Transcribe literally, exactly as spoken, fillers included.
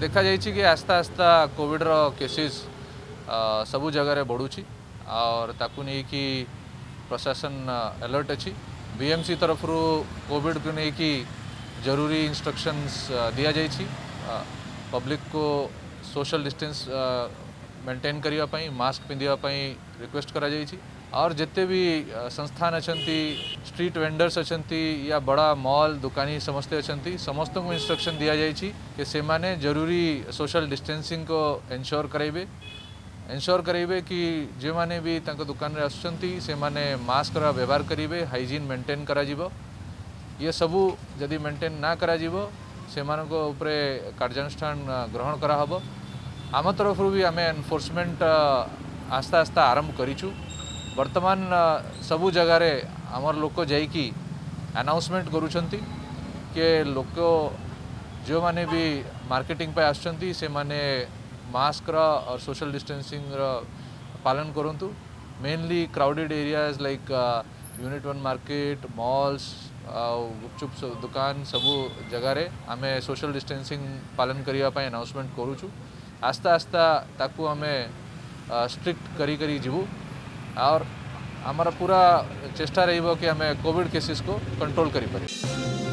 देखा जाइए कि आस्ता आस्ता कोविड रो केसेस सबू जगह रे बढ़ुची और ताकू नहीं कि प्रशासन अलर्ट अच्छी बीएमसी तरफ रू कोविड को नहीं कि जरूरी इंस्ट्रक्शंस दिया जाइए पब्लिक को सोशल डिस्टेंस मेंटेन करिया पई मास्क पिंधिया पई रिक्वेस्ट करा जाइए और जिते भी संस्थान अछंती स्ट्रीट वेंडर्स अछंती या बड़ा मॉल दुकानी समस्ते अछंती समस्त को इंस्ट्रक्शन दिया जाइए कि से माने जरूरी सोशल डिस्टेंसिंग को एंश्योर कराइबे एंश्योर कराइबे कि जे माने भी तांको दुकान रे आसुचंती से माने मास्क रा व्यवहार करिवे हाइजीन मेंटेन करा जिवो ये सबू जदि मेंटेन ना करा जिवो से मानको उपरे कार्यानुष्ठान ग्रहण करा हबो आम तरफ भी आम एनफोर्समेंट आस्ता आस्ता आरंभ करिछु वर्तमान सबू जगार आमर लोक जाइकी अनाउंसमेंट करुछंती के लोक जो माने भी मार्केटिंग पे आसुचंती से माने मास्क रा और सोशल डिस्टेंसिंग रा पालन करंतु mainly crowded areas like unit one market malls गुपचुप दुकान सबू जगार आम सोशल डिस्टेंसिंग पालन करिया पई अनाउंसमेंट करुछु आस्ता आस्ता ताकू आम स्ट्रिक्ट करी करी जीवु और हमारा पूरा चेष्टा रही कि आम कोविड केसेस को कंट्रोल करी पारे।